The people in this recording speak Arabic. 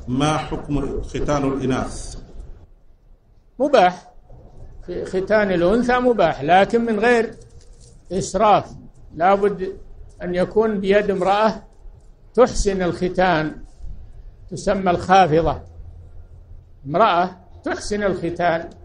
ما حكم ختان الإناث؟ مباح، في ختان الأنثى مباح، لكن من غير إسراف. لا بد أن يكون بيد امرأة تحسن الختان، تسمى الخافضة، امرأة تحسن الختان.